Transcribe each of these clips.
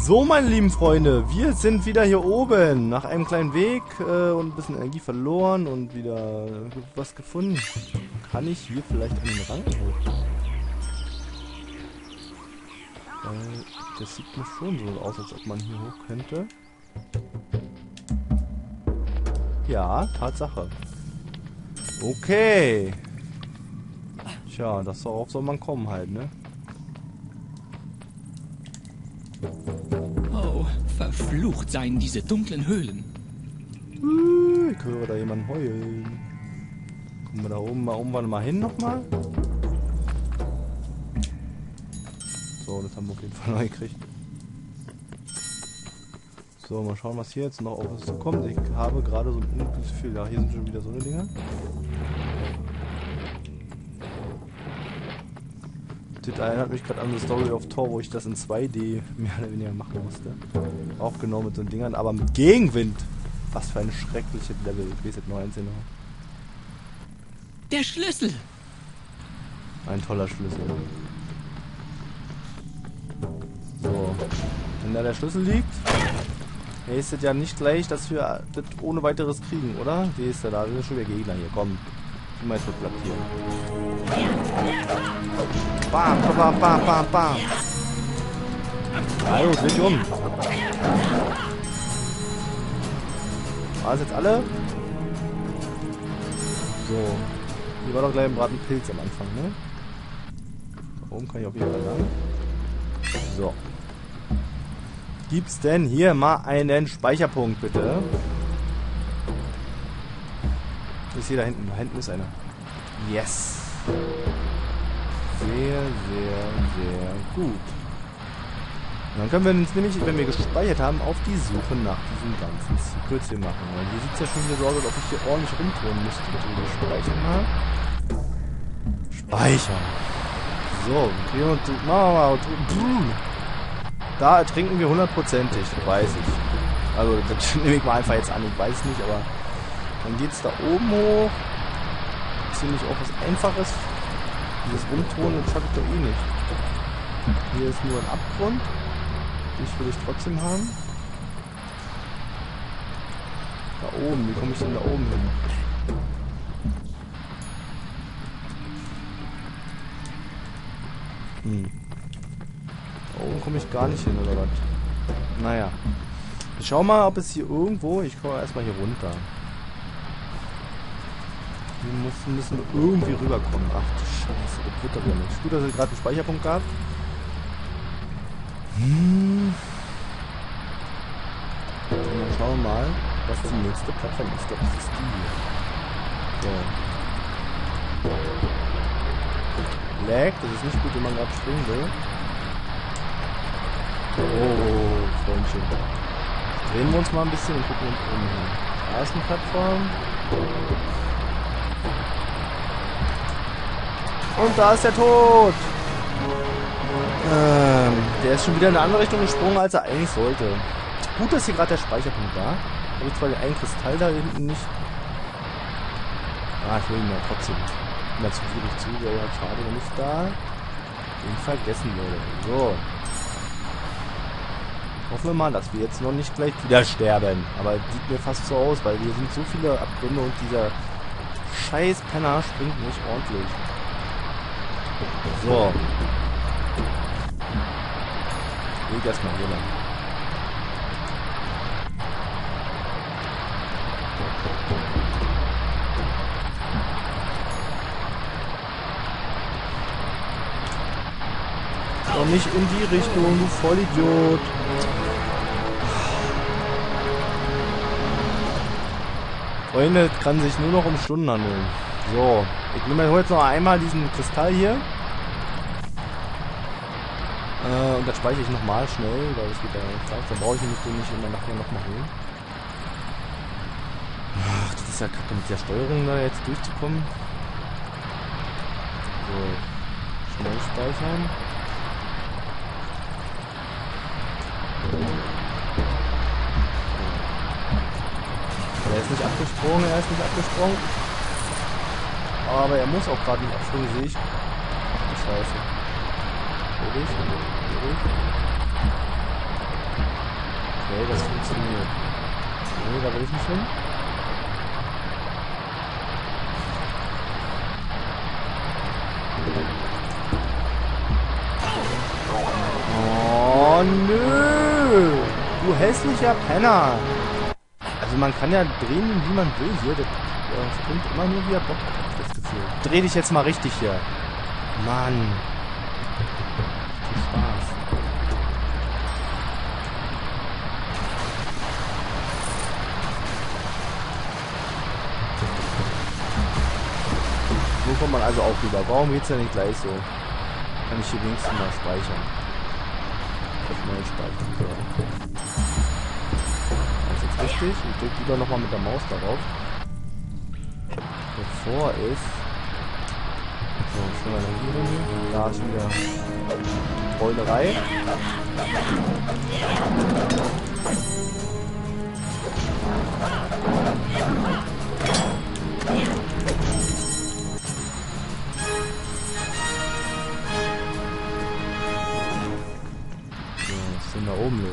So, meine lieben Freunde, wir sind wieder hier oben. Nach einem kleinen Weg und ein bisschen Energie verloren und wieder was gefunden. Kann ich hier vielleicht an den Rang hoch? Das sieht mir schon so aus, als ob man hier hoch könnte. Ja, Tatsache. Okay. Tja, darauf soll man kommen halt, ne? Oh, verflucht seien diese dunklen Höhlen. Ich höre da jemanden heulen. Kommen wir da oben mal irgendwann mal hin nochmal? So, das haben wir auf jeden Fall neu gekriegt. So, mal schauen, was hier jetzt noch auf uns zukommt. Ich habe gerade so ein ungutes Gefühl. Ja, hier sind schon wieder so eine Dinger. Das erinnert mich gerade an die Story of Thor, wo ich das in 2D mehr oder weniger machen musste. Auch genau mit so Dingern, aber mit Gegenwind. Was für eine schreckliche Level. Ich weiß jetzt nur einzeln noch. Der Schlüssel! Ein toller Schlüssel. So. Wenn da der Schlüssel liegt, heißt es ja nicht gleich, dass wir das ohne weiteres kriegen, oder? Wie ist der da? Das sind schon wieder Gegner hier. Komm. Die mal so plattieren. Bam, bam, bam, bam, bam. Also, dreh dich um. War es jetzt alle? So. Hier war doch gleich ein Bratenpilz am Anfang, ne? Da oben kann ich auf jeden Fall lang. So. Gibt's denn hier mal einen Speicherpunkt, bitte? Ist hier da hinten? Da hinten ist einer. Yes. Sehr, sehr, sehr gut. Und dann können wir uns nämlich, wenn wir gespeichert haben, auf die Suche nach diesem ganzen Secrets hier machen. Und hier sieht es ja schon wieder so aus, als ob ich hier ordentlich rumtun müsste, mit dem Speichern mal. Speichern. So, okay, und machen wir mal. Da ertrinken wir 100%ig, das weiß ich. Also, das nehme ich mal einfach jetzt an, ich weiß es nicht, aber dann geht es da oben hoch. Ziemlich auch was Einfaches. Dieses Rumturnen, das schaffe ich doch eh nicht. Hier ist nur ein Abgrund. Den will ich trotzdem haben. Da oben, wie komme ich denn da oben hin? Da oben komme ich gar nicht hin, oder was? Naja. Ich schau mal, ob es hier irgendwo... Ich komme erstmal hier runter. Wir müssen irgendwie rüberkommen. Ach du Scheiße, das wird doch ja nicht. Gut, dass ich gerade einen Speicherpunkt gab. Dann schauen wir mal, was die nächste Plattform ist. Ich glaube, das ist die hier. So. Lag, das ist nicht gut, wenn man gerade springen will. Oh, Freundchen. Drehen wir uns mal ein bisschen und gucken uns um. Da ist eine Plattform. Und da ist der Tod. Der ist schon wieder in eine andere Richtung gesprungen, als er eigentlich sollte. Gut, dass hier gerade der Speicherpunkt war. Habe ich zwar den einen Kristall da hinten nicht. Ah, ich will ihn ja trotzdem. Bin da zu schwierig zu, wäre ja schade, wenn ich da den vergessen würde. So. Hoffen wir mal, dass wir jetzt noch nicht gleich wieder sterben. Aber sieht mir fast so aus, weil hier sind so viele Abgründe und dieser scheiß Penner springt nicht ordentlich. So. Geht erstmal hier lang. Doch nicht in die Richtung, du Vollidiot. Freunde, es kann sich nur noch um Stunden handeln. So, ich nehme jetzt noch einmal diesen Kristall hier. Und dann speichere ich nochmal schnell, weil das geht ja nicht leicht. Dann brauche ich nämlich den nicht immer nachher nochmal holen. Ach, das ist ja kacke mit der Steuerung da jetzt durchzukommen. So, schnell speichern. Er ist nicht abgesprungen, Aber er muss auch gerade nicht abspringen, sehe ich. Scheiße. Ruhig. Okay, das funktioniert. Nee, da will ich nicht hin. Oh, nö! Du hässlicher Penner! Also man kann ja drehen, wie man will hier. Das bringt immer nur wieder Bock, das Gefühl. Dreh dich jetzt mal richtig hier. Mann. Viel Spaß. So kommt man also auch rüber. Warum geht's ja nicht gleich so? Kann ich hier wenigstens mal speichern. Auf neu speichern. So. Das ist jetzt richtig. Ich drücke lieber nochmal mit der Maus darauf. Bevor es... So, schnell mal hier. Da ist wieder Beulerei. Was ist denn da oben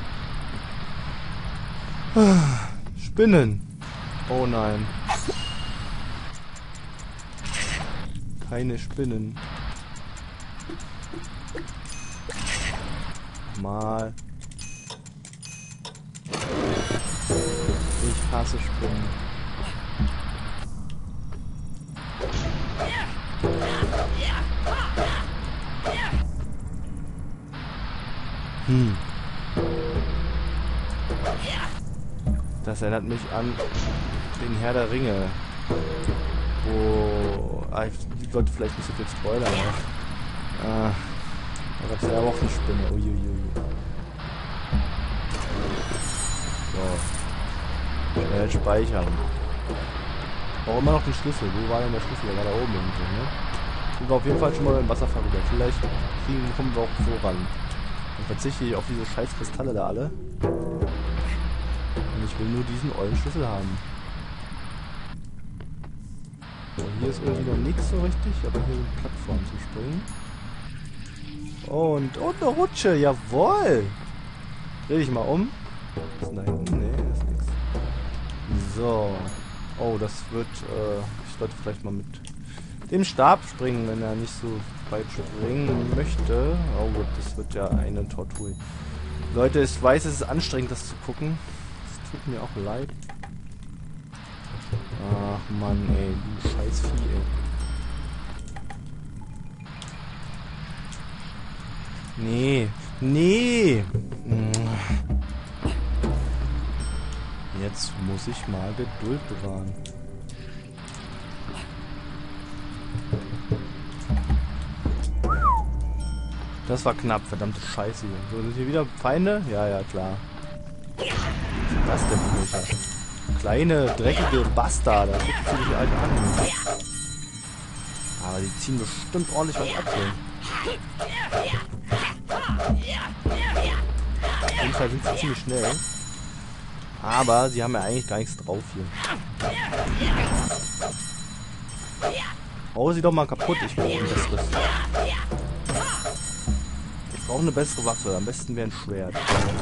los? Spinnen! Oh nein. Keine Spinnen. Mal. Ich hasse Spinnen. Das erinnert mich an den Herr der Ringe. Wo... ich wollte vielleicht nicht so viel spoilern, aber... da gab es ja auch eine Spinne. Uiuiui. So. Schnell speichern. Auch immer noch den Schlüssel. Wo war denn der Schlüssel? Der war da oben irgendwo, ne? Sind wir auf jeden Fall schon mal im Wasser vorüber. Vielleicht kommen wir auch so ran. Dann verzichte ich auf diese scheiß Kristalle da alle. Und ich will nur diesen ollen Schlüssel haben. So, hier ist irgendwie noch nichts so richtig, aber hier sind Plattformen zum Springen. Und eine Rutsche, jawohl! Dreh dich mal um. Was ist denn da hinten? Nee, das ist nichts. So. Oh, das wird, ich sollte vielleicht mal mit dem Stab springen, wenn er nicht so weit springen möchte. Oh gut, das wird ja eine Tortur. Leute, ich weiß, es ist anstrengend, das zu gucken. Es tut mir auch leid. Ach Mann, ey, du scheiß Vieh, ey. Nee, nee. Jetzt muss ich mal Geduld bewahren. Das war knapp, verdammte Scheiße hier. So, sind hier wieder Feinde? Ja, ja, klar. Was ist das denn für welche? Kleine, dreckige Bastarde. Gucken Sie sich die Alten an. Aber die ziehen bestimmt ordentlich was ab hier. Auf jeden Fall sind sie ziemlich schnell. Aber sie haben ja eigentlich gar nichts drauf hier. Hau sie doch mal kaputt. Ich brauche ein besseres. Ich brauche eine bessere Waffe. Am besten wäre ein Schwert.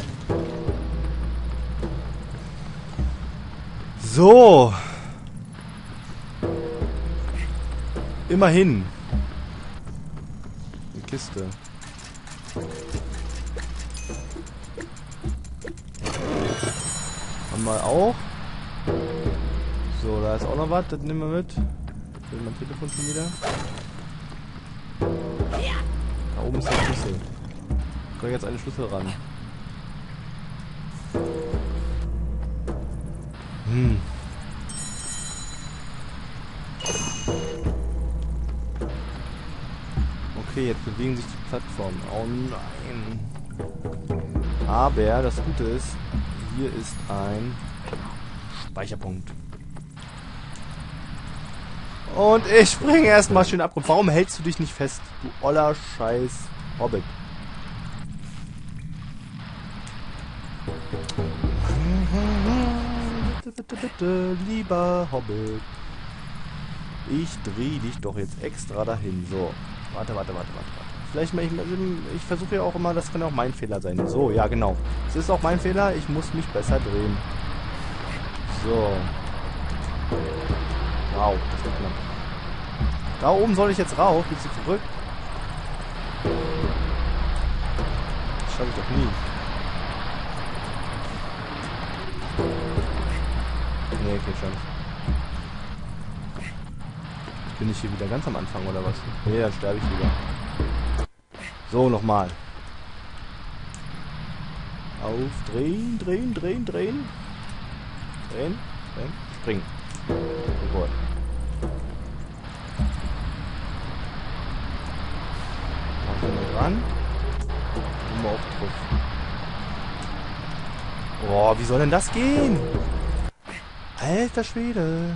So. Immerhin. Eine Kiste. Haben wir auch. So, da ist auch noch was. Das nehmen wir mit. Ich will mein Telefon schon wieder. Da oben ist der Schlüssel. Ich kriege jetzt einen Schlüssel ran. Okay, jetzt bewegen sich die Plattformen. Oh nein. Aber das Gute ist, hier ist ein Speicherpunkt. Und ich springe erstmal schön ab. Warum hältst du dich nicht fest, du oller Scheiß Hobbit? Bitte, bitte, lieber Hobbit. Ich drehe dich doch jetzt extra dahin. So, warte. Vielleicht mal, ich versuche ja auch immer, das kann auch mein Fehler sein. So, ja genau. Es ist auch mein Fehler, ich muss mich besser drehen. So. Wow, das wird knapp. Da oben soll ich jetzt rauf. Bist du verrückt? Das schaffe ich doch nie. Nee, okay, schon. Bin ich hier wieder ganz am Anfang oder was? Nee, dann sterbe ich lieber. So, nochmal. Aufdrehen, drehen, drehen, drehen. Drehen, drehen, springen. Jawohl. Machen wir dran. Immer auf drauf. Oh, wie soll denn das gehen? Alter Schwede.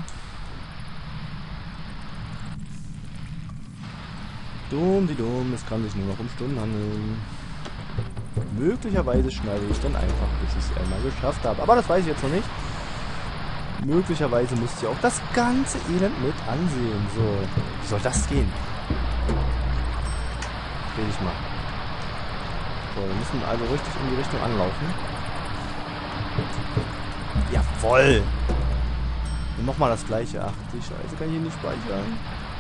Dumm, die dumm, es kann sich nur noch um Stunden handeln. Möglicherweise schneide ich dann einfach, bis ich es einmal geschafft habe. Aber das weiß ich jetzt noch nicht. Möglicherweise müsst ihr auch das ganze Elend mit ansehen. So, wie soll das gehen? Dreh dich mal. So, wir müssen also richtig in die Richtung anlaufen. Jawoll! Und nochmal das gleiche. Ach, die Scheiße, kann ich hier nicht speichern.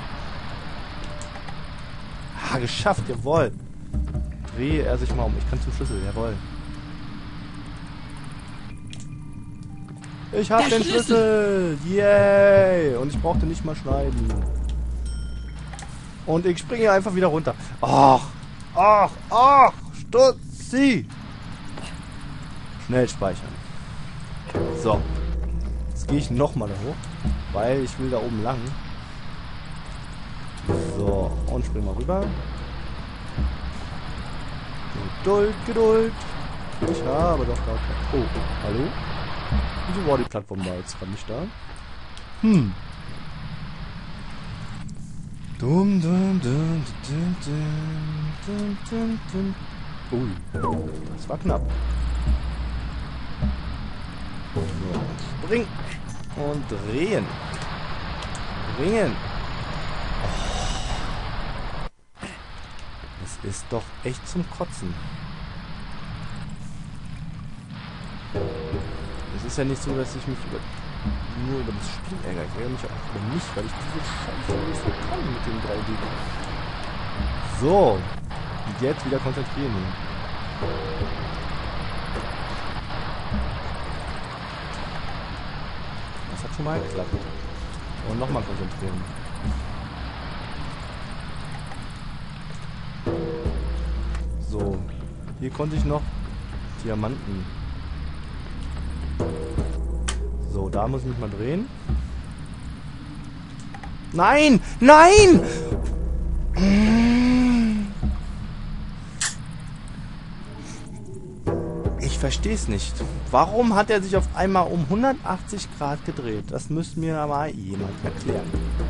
Ah, geschafft, jawoll. Drehe er sich mal um. Ich kann zum Schlüssel, jawoll. Ich hab den Schlüssel! Yay! Und ich brauchte nicht mal schneiden. Und ich springe einfach wieder runter. Ach! Ach! Ach! Stutzi! Schnell speichern. So. Jetzt gehe ich nochmal da hoch. Weil ich will da oben lang. So. Und spring mal rüber. Geduld, Geduld. Ich habe doch gar kein... Oh, hallo? Wieso war die Plattform da jetzt gerade nicht da? Dum, dum, dum, dum, dum, dum, dum. Ui, das war knapp. So, springen und drehen. Springen. Oh. Das ist doch echt zum Kotzen. Es ist ja nicht so, dass ich mich nur über das Spiel ärgere. Ich ärgere mich auch über mich, weil ich diese Scheiße nicht so kann mit dem 3D. So. Und jetzt wieder konzentrieren. Das hat schon mal geklappt. Und nochmal konzentrieren. So. Hier konnte ich noch Diamanten. So, da muss ich mich mal drehen. Nein! Nein! Ich verstehe es nicht. Warum hat er sich auf einmal um 180 Grad gedreht? Das müsste mir aber jemand erklären.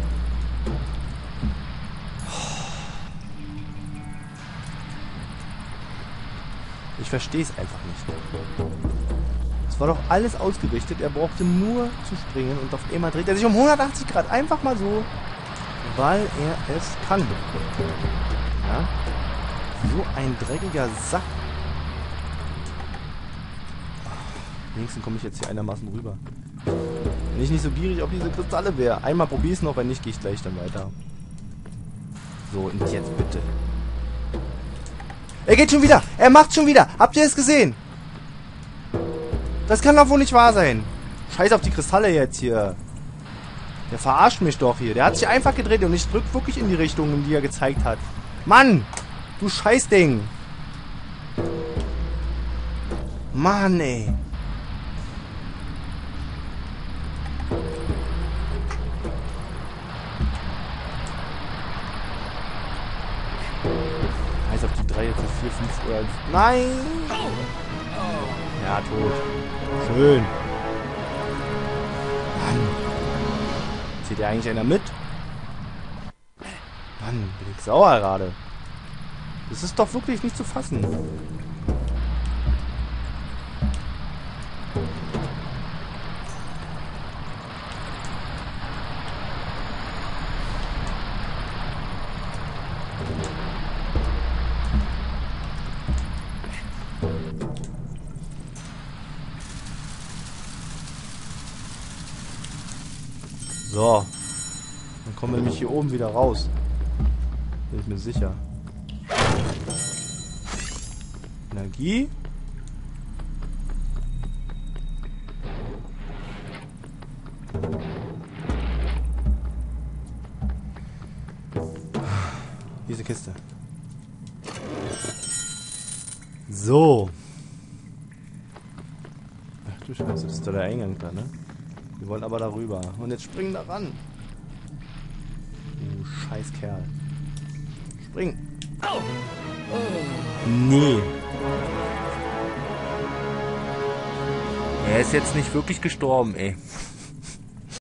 Ich verstehe es einfach nicht. Es war doch alles ausgerichtet. Er brauchte nur zu springen und auf einmal dreht er sich um 180 Grad. Einfach mal so, weil er es kann. Ja? So ein dreckiger Sack. Wenigstens komme ich jetzt hier einigermaßen rüber. Wenn ich nicht so gierig auf diese Kristalle wäre. Einmal probiere ich es noch, wenn nicht, gehe ich gleich dann weiter. So, und jetzt bitte. Er geht schon wieder! Er macht schon wieder! Habt ihr es gesehen? Das kann doch wohl nicht wahr sein. Scheiß auf die Kristalle jetzt hier. Der verarscht mich doch hier. Der hat sich einfach gedreht und ich drück wirklich in die Richtung, in die er gezeigt hat. Mann! Du Scheißding! Mann, ey! Heiß auf die 3, jetzt auf 4, 5 oder... Nein! Ja, tot. Schön. Mann. Zieht ja eigentlich einer mit? Mann, bin ich sauer gerade. Das ist doch wirklich nicht zu fassen. So. Dann kommen wir nämlich hier oben wieder raus. Bin ich mir sicher. Energie. Diese Kiste. So. Ach du Scheiße, das ist doch der Eingang da, ne? Wir wollen aber darüber. Und jetzt springen da ran. Du scheiß Kerl. Spring. Au! Nee. Er ist jetzt nicht wirklich gestorben, ey.